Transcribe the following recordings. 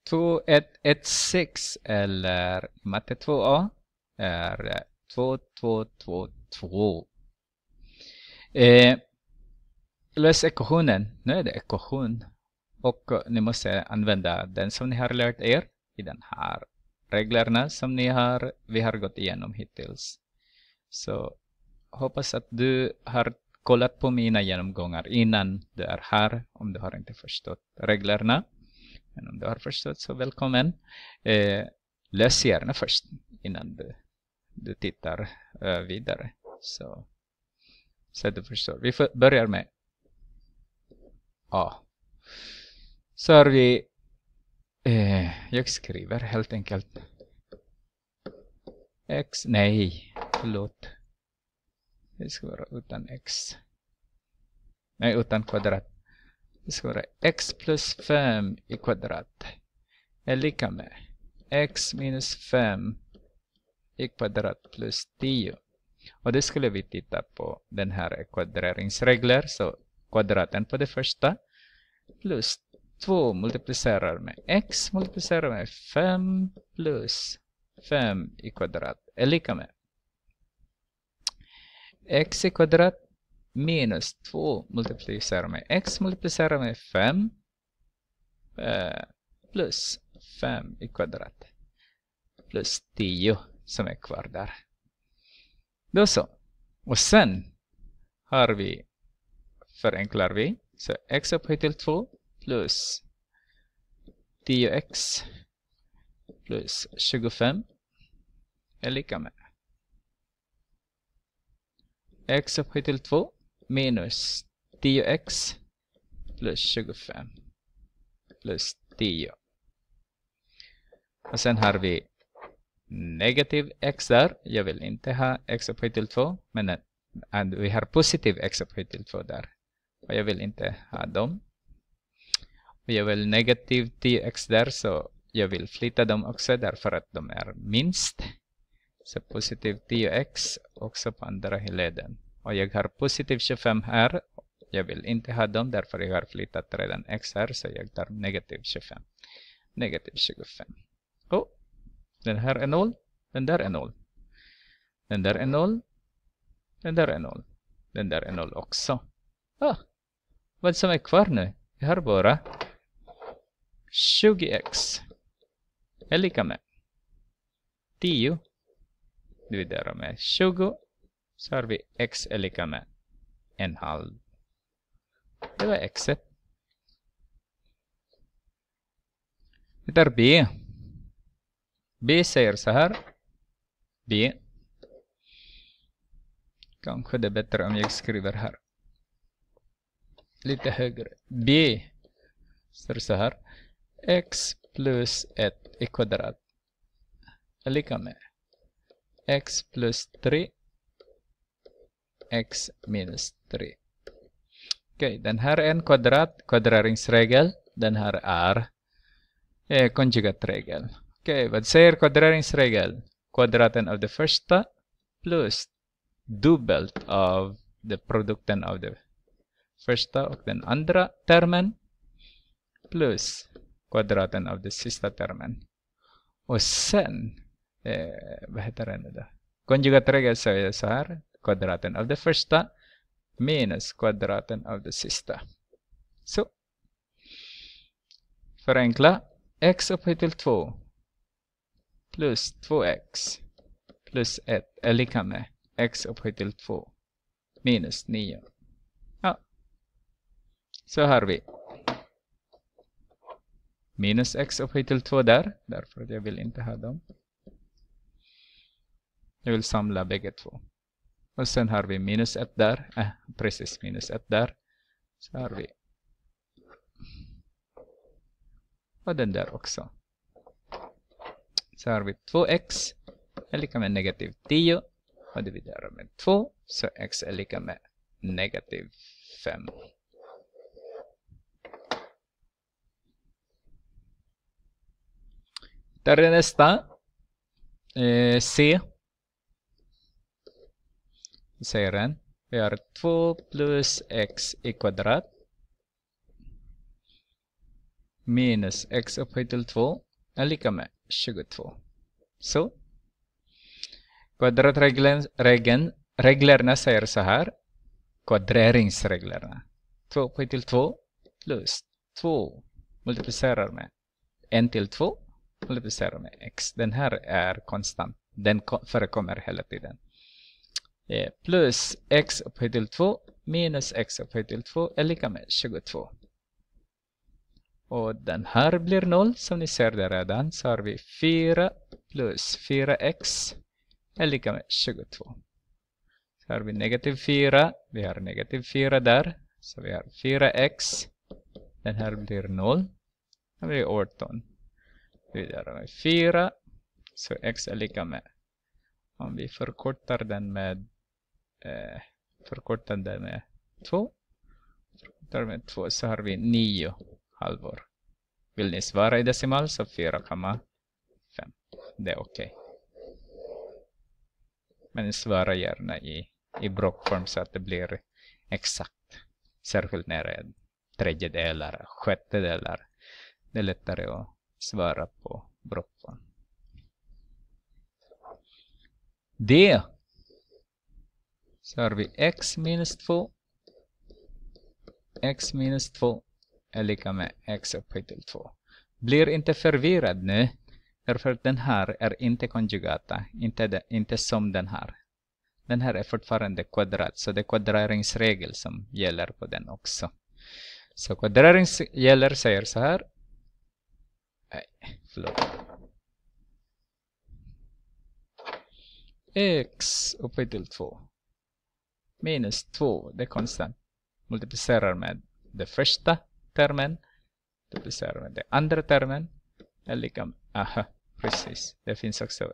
2116 eller matte 2a är 2222. Lös ekvationen. Nu är det ekvation. Och ni måste använda den som ni har lärt er i den här reglerna som vi har gått igenom hittills. Så hoppas att du har kollat på mina genomgångar innan du är här, om du har inte förstått reglerna. Men om du har förstått så välkommen. Läs gärna först innan du tittar vidare. Så du förstår. Vi börjar med A. Så har vi jag skriver helt enkelt x, nej, förlåt. Det ska vara utan x. Nej, utan kvadrat. Det ska vara x plus 5 i kvadrat är lika med x minus 5 i kvadrat plus 10. Och det skulle vi titta på den här kvadreringsregler. Så kvadraten på det första plus 2 multiplicerar med x multiplicerar med 5 plus 5 i kvadrat är lika med x i kvadrat minus 2 multiplicerar med x multiplicerar med 5 plus 5 i kvadrat plus 10 som är kvar där. Då så. Och sen förenklar vi. Så x upphöjt till 2 plus 10x plus 25 är lika med x upphöjt till 2 minus 10x plus 25 plus 10. Och sen har vi negativ x där. Jag vill inte ha x upphöjt till 2. Men vi har positiv x upphöjt till 2 där. Och jag vill inte ha dem. Och jag vill negativ 10x där. Så jag vill flytta dem också därför att de är minst. Så positiv 10x också på andra leden. Och jag har positiv 25 här. Jag vill inte ha dem därför jag har flyttat redan x här. Så jag tar negativ 25. Negativ 25. Och den här är 0. Den där är 0. Den där är 0. Den där är 0. Den där är 0 också. Vad som är kvar nu? Jag har bara 20x är lika med 10 dividerar med 20. Så har vi x är lika med 1/2. Det var x-et. Det är b. B säger så här. B. Kanske det är bättre om jag skriver här. Lite högre. B säger så här. X plus 1 i kvadrat är lika med x plus 3 x minus 3. Okej, den här är en kvadreringsregel. Den här är konjugatregel. Okej, vad säger kvadreringsregel? Kvadraten av det första plus dubbelt av produkten av det första och den andra termen plus kvadraten av den sista termen. Och sen, vad heter det nu då? Konjugatregel säger så här. Kvadraten av det första minus kvadraten av det sista. Så. Förenkla. X upphöjt till 2 plus 2x plus 1 är lika med x upphöjt till 2 minus 9. Ja. Så har vi minus x upphöjt till 2 där. Därför att jag vill inte ha dem. Jag vill samla bägge två. Och sen har vi minus 1 där. Precis minus 1 där. Så har vi. Och den där också. Så har vi 2x är lika med negativ 10. Och dividerar med 2. Så x är lika med negativ 5. Där är nästa. C. Säger den. Vi har 2 plus x i kvadrat minus x upphöjt till 2 är lika med 22. Så kvadratreglerna säger så här. Kvadreringsreglerna. 2 upphöjt till 2 plus 2 multiplicerar med 1 till 2 multiplicerar med x. Den här är konstant. Den förekommer hela tiden. Plus x upphöjt till 2 minus x upphöjt till 2 är lika med 22. Och den här blir 0. Som ni ser där redan så har vi 4 plus 4x är lika med 22. Så har vi negativ 4. Vi har negativ 4 där. Så vi har 4x. Den här blir 0. Då blir 18. Vidare med 4. Så x är lika med. Om vi förkortar den med 2. Förkortar med 2 så har vi 9 halvor. Vill ni svara i decimal så 4,5. Det är okej. Men svara gärna i blockform så att det blir exakt. Särskilt när det är tredjedelar, sjättedelar. Det är lättare att svara på blockform. D. Så har vi x minus 2. X minus 2 är lika med x upphöjt till 2. Blir inte förvirrad nu. Därför att den här är inte konjugata. Inte som den här. Den här är fortfarande kvadrat. Så det är kvadreringsregel som gäller på den också. Så kvadreringsregel säger så här. X upphöjt till 2. Minus 2. Det är konstant. Multiplicerar med det första termen. Multiplicerar med det andra termen. Är lika med. Aha. Precis. Det finns också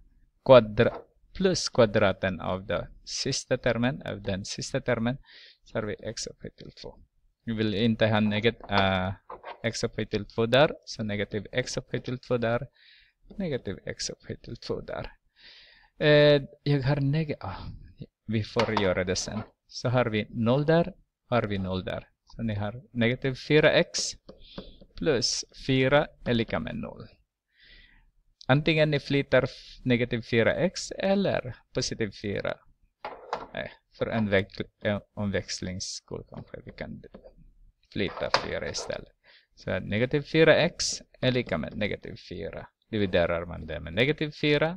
plus kvadraten av den sista termen. Så har vi x upphöjt till 2. Vi vill inte ha x upphöjt till 2 där. Så negativ x upphöjt till 2 där. Negativ x upphöjt till 2 där. Jag har vi får göra det sen. Så har vi 0 där. Har vi 0 där. Så ni har negativ 4x plus 4 är lika med 0. Antingen ni flyttar negativ 4x eller positiv 4. För en omväxlingsskull kanske vi kan flytta 4 istället. Så negativ 4x är lika med negativ 4. Dividerar man det med negativ 4.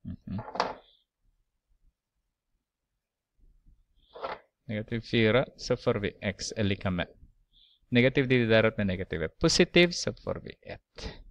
Negativ 4 så får vi x är lika med. Negativ dividerat med negativ är positiv så får vi 1.